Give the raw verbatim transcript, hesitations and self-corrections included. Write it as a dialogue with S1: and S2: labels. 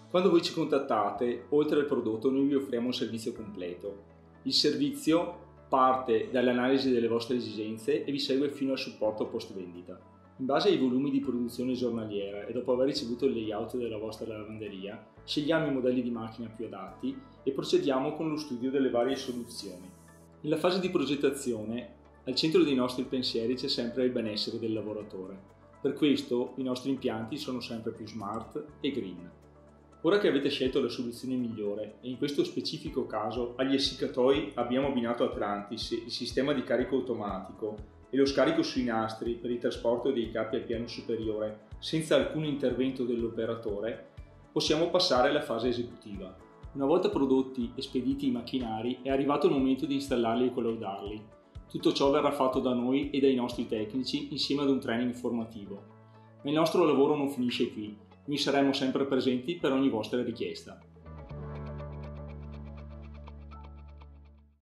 S1: Quando voi ci contattate, oltre al prodotto noi vi offriamo un servizio completo. Il servizio parte dall'analisi delle vostre esigenze e vi segue fino al supporto post vendita. In base ai volumi di produzione giornaliera e dopo aver ricevuto il layout della vostra lavanderia, scegliamo i modelli di macchina più adatti e procediamo con lo studio delle varie soluzioni. Nella fase di progettazione, al centro dei nostri pensieri c'è sempre il benessere del lavoratore. Per questo i nostri impianti sono sempre più smart e green. Ora che avete scelto la soluzione migliore, e in questo specifico caso agli essiccatoi abbiamo abbinato Atlantis, il sistema di carico automatico e lo scarico sui nastri per il trasporto dei capi al piano superiore senza alcun intervento dell'operatore, possiamo passare alla fase esecutiva. Una volta prodotti e spediti i macchinari è arrivato il momento di installarli e collaudarli. Tutto ciò verrà fatto da noi e dai nostri tecnici insieme ad un training formativo. Ma il nostro lavoro non finisce qui. Noi saremo sempre presenti per ogni vostra richiesta.